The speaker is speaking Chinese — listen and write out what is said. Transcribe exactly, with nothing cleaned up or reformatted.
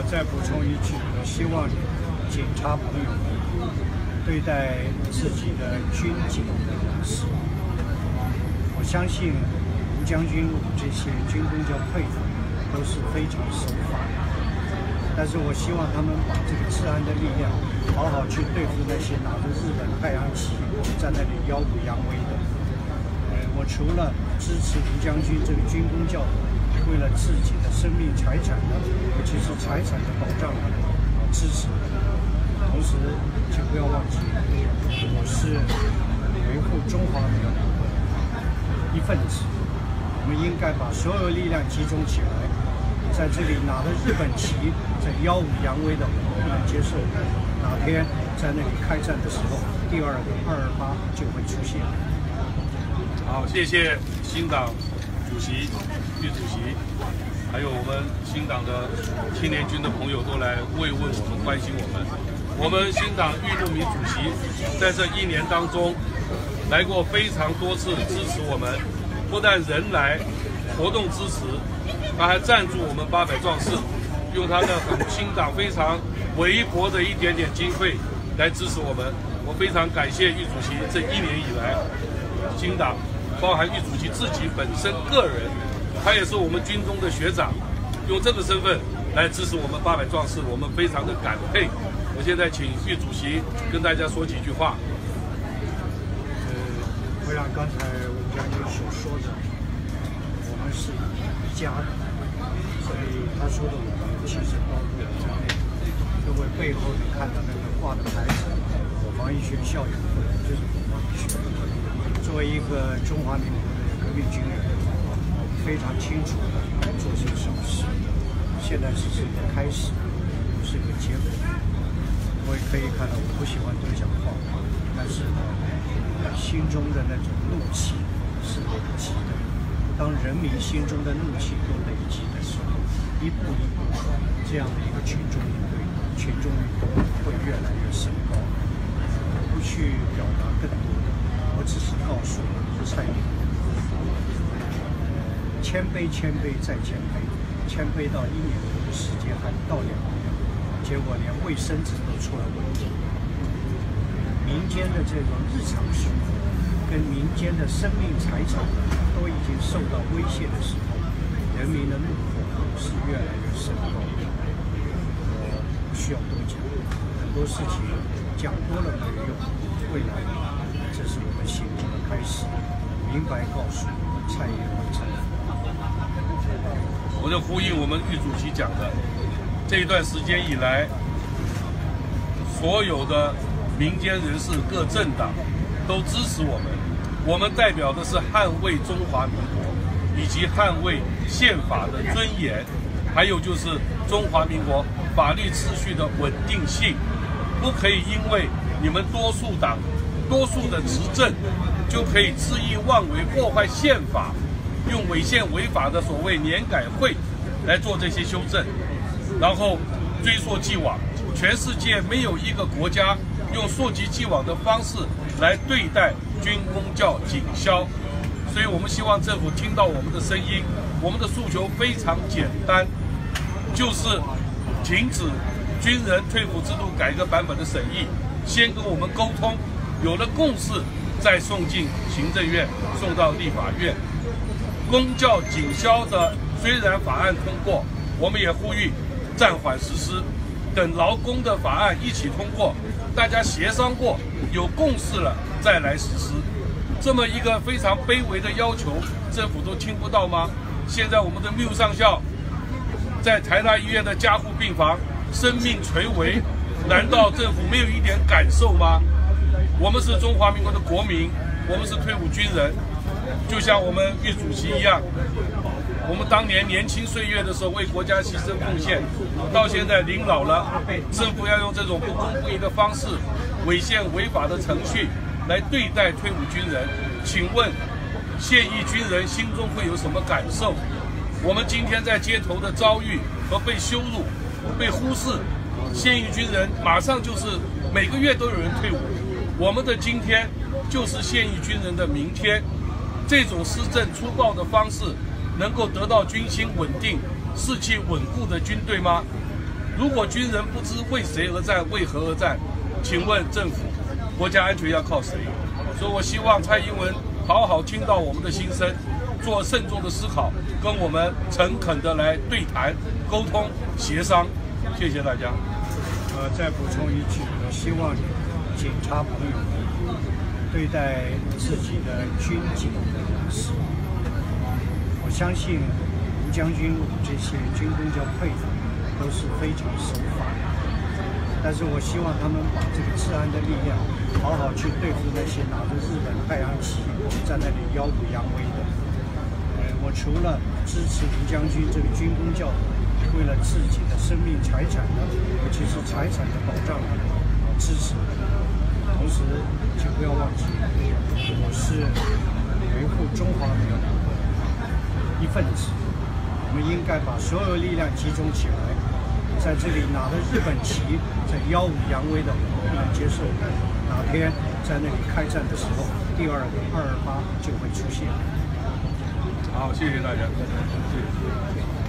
再补充一句，我希望警察朋友们对待自己的军警的人士，我相信吴将军这些军工教配合都是非常守法的，但是我希望他们把这个治安的力量好好去对付那些拿着日本太阳旗在那里耀武扬威的。呃，我除了支持吴将军这个军工教为了自己的生命财产的，尤其是财产的保障的支持，同时请不要忘记，我是维护中华民国一份子，我们应该把所有力量集中起来，在这里拿着日本旗在耀武扬威的，我们不能接受。哪天在那里开战的时候，第二个二二八就会出现。 好，谢谢新党主席郁主席，还有我们新党的青年军的朋友都来慰问我们、关心我们。我们新党郁慕明主席在这一年当中来过非常多次支持我们，不但人来活动支持，他还赞助我们八百壮士，用他的很新党非常微薄的一点点经费来支持我们。我非常感谢郁主席这一年以来，新党包含郁主席自己本身个人，他也是我们军中的学长，用这个身份来支持我们八百壮士，我们非常的感佩。我现在请郁主席跟大家说几句话。 呃，回让刚才吴将军所说的，我们是一家的，所以他说的我们其实包括我在内。各位背后你看到那个挂的牌子，我防疫学校友会就是我防疫学。作为一个中华民国的革命军人，我们非常清楚的做些什么事。现在只是一个开始，不是一个结果。我也可以看到，我不喜欢多讲话，但是呢，心中的那种怒气是累积的。当人民心中的怒气都累积的时候，一步一步，这样的一个群众应对、群众运动会越来越升高。我不去表达更多的，我只是告诉蔡英文，谦卑、谦卑再谦卑，谦卑到一年多的时间还不到两年。结果连卫生纸都出了问题，民间的这种日常生活跟民间的生命财产都已经受到威胁的时候，人民的怒火是越来越升高。我不需要多讲，很多事情讲多了没有用。未来，这是我们行动的开始，明白告诉蔡英文政府。 我就呼应我们郁主席讲的。这一段时间以来，所有的民间人士、各政党都支持我们。我们代表的是捍卫中华民国，以及捍卫宪法的尊严，还有就是中华民国法律秩序的稳定性。不可以因为你们多数党、多数的执政，就可以恣意妄为、破坏宪法，用违宪违法的所谓年改会来做这些修正。然后追溯既往，全世界没有一个国家用溯及既往的方式来对待军公教警消，所以我们希望政府听到我们的声音。我们的诉求非常简单，就是停止军人退伍制度改革版本的审议，先跟我们沟通，有了共识再送进行政院，送到立法院。公教警消的虽然法案通过，我们也呼吁暂缓实施，等劳工的法案一起通过，大家协商过，有共识了再来实施。这么一个非常卑微的要求，政府都听不到吗？现在我们的缪上校在台大医院的加护病房，生命垂危，难道政府没有一点感受吗？我们是中华民国的国民，我们是退伍军人，就像我们郁主席一样。我们当年年轻岁月的时候为国家牺牲奉献，到现在临老了，政府要用这种不公不义的方式、违宪违法的程序来对待退伍军人，请问现役军人心中会有什么感受？我们今天在街头的遭遇和被羞辱、被忽视，现役军人马上就是每个月都有人退伍，我们的今天就是现役军人的明天。这种施政粗暴的方式能够得到军心稳定、士气稳固的军队吗？ 如果军人不知为谁而战、为何而战，请问政府国家安全要靠谁？所以我希望蔡英文好好听到我们的心声，做慎重的思考，跟我们诚恳的来对谈、沟通、协商。谢谢大家。 呃，再补充一句，我希望警察朋友们对待自己的军警的人士，我相信吴将军我们这些军公教配合都是非常守法的，但是我希望他们把这个治安的力量好好去对付那些拿着日本太阳旗在那里耀武扬威的。呃，我除了支持吴将军这个军公教为了自己的生命财产的，尤其是财产的保障支持，同时请不要忘记，我是维护中华民国的一份子。我们应该把所有力量集中起来，在这里拿着日本旗在耀武扬威的，不能接受。哪天在那里开战的时候，第二个二二八就会出现。 好，谢谢大家，谢谢。